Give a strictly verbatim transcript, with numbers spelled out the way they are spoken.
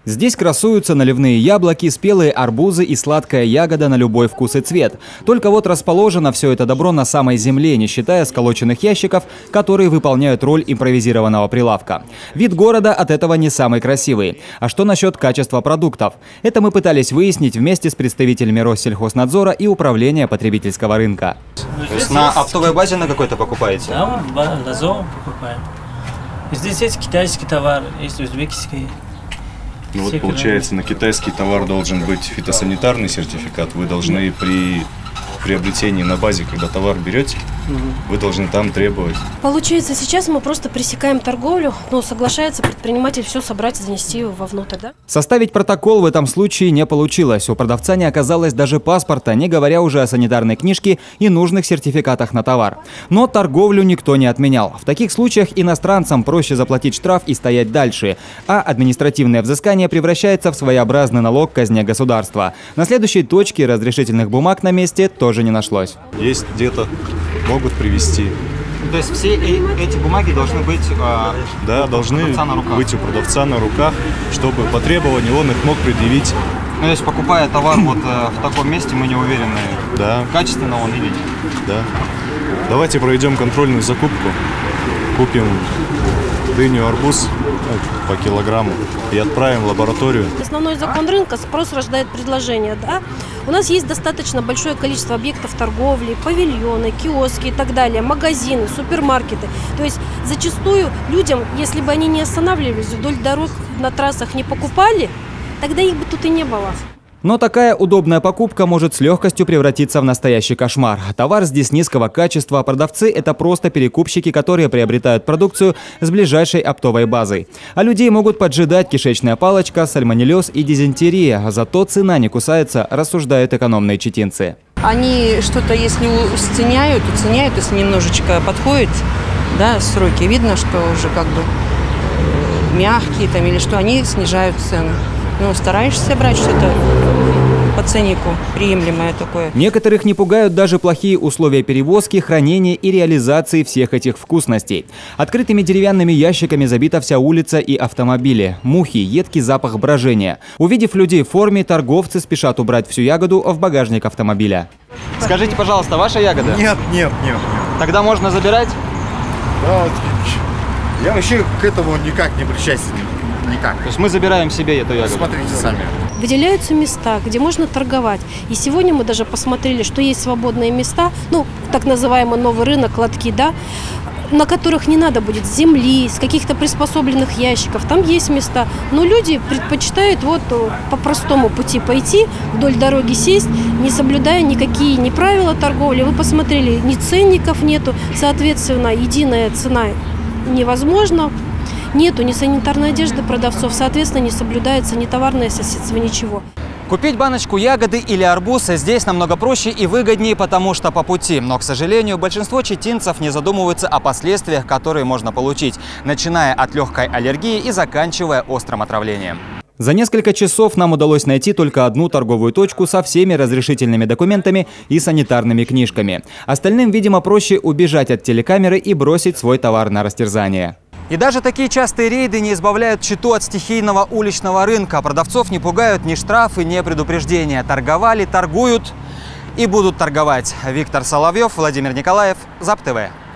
Здесь красуются наливные яблоки, спелые арбузы и сладкая ягода на любой вкус и цвет. Только вот расположено все это добро на самой земле, не считая сколоченных ящиков, которые выполняют роль импровизированного прилавка. Вид города от этого не самый красивый. А что насчет качества продуктов? Это мы пытались выяснить вместе с представителями Россельхознадзора и Управления потребительского рынка. То есть на оптовой базе на какой-то покупаете? Да, лазо покупаем. Здесь есть китайский товар, есть узбекский. Ну вот получается, на китайский товар должен быть фитосанитарный сертификат. Вы должны при приобретении на базе, когда товар берете, вы должны там требовать. Получается, сейчас мы просто пресекаем торговлю, но соглашается предприниматель все собрать и занести его вовнутрь, да? Составить протокол в этом случае не получилось. У продавца не оказалось даже паспорта, не говоря уже о санитарной книжке и нужных сертификатах на товар. Но торговлю никто не отменял. В таких случаях иностранцам проще заплатить штраф и стоять дальше, а административное взыскание превращается в своеобразный налог казне государства. На следующей точке разрешительных бумаг на месте тоже не нашлось. Есть где-то, могут привезти. То есть все эти бумаги должны быть э, да, должны быть у продавца на руках, чтобы по требованию он их мог предъявить. Ну, то есть покупая товар вот э, в таком месте, мы не уверены, да. качественно он или нет. Да. Давайте проведем контрольную закупку, купим дыню, арбуз по килограмму и отправим в лабораторию. Основной закон рынка – спрос рождает предложение. Да? У нас есть достаточно большое количество объектов торговли, павильоны, киоски и так далее, магазины, супермаркеты. То есть зачастую людям, если бы они не останавливались вдоль дорог, на трассах не покупали, тогда их бы тут и не было. Но такая удобная покупка может с легкостью превратиться в настоящий кошмар. Товар здесь низкого качества, а продавцы – это просто перекупщики, которые приобретают продукцию с ближайшей оптовой базой. А людей могут поджидать кишечная палочка, сальмонеллез и дизентерия. Зато цена не кусается, рассуждают экономные читинцы. Они что-то, если уценяют, уценяют, если немножечко подходит, да, сроки, видно, что уже как бы мягкие там или что, они снижают цену. Ну, стараешься брать что-то по ценнику, приемлемое такое. Некоторых не пугают даже плохие условия перевозки, хранения и реализации всех этих вкусностей. Открытыми деревянными ящиками забита вся улица и автомобили. Мухи, едкий запах брожения. Увидев людей в форме, торговцы спешат убрать всю ягоду в багажник автомобиля. Скажите, пожалуйста, ваша ягода? Нет, нет, нет. Тогда можно забирать? Да, я вообще к этому никак не причастен. Никак. То есть мы забираем себе эту ягоду? Смотрите сами. Выделяются места, где можно торговать. И сегодня мы даже посмотрели, что есть свободные места, ну, так называемый новый рынок, лотки, да, на которых не надо будет земли, с каких-то приспособленных ящиков. Там есть места. Но люди предпочитают вот по простому пути пойти, вдоль дороги сесть, не соблюдая никакие ни правила торговли. Вы посмотрели, ни ценников нету, соответственно, единая цена невозможна. Нету ни санитарной одежды продавцов, соответственно, не соблюдается ни товарное соседство, ничего. Купить баночку ягоды или арбуза здесь намного проще и выгоднее, потому что по пути. Но, к сожалению, большинство читинцев не задумываются о последствиях, которые можно получить, начиная от легкой аллергии и заканчивая острым отравлением. За несколько часов нам удалось найти только одну торговую точку со всеми разрешительными документами и санитарными книжками. Остальным, видимо, проще убежать от телекамеры и бросить свой товар на растерзание. И даже такие частые рейды не избавляют Читу от стихийного уличного рынка. Продавцов не пугают ни штрафы, ни предупреждения. Торговали, торгуют и будут торговать. Виктор Соловьев, Владимир Николаев, ЗАП-ТВ.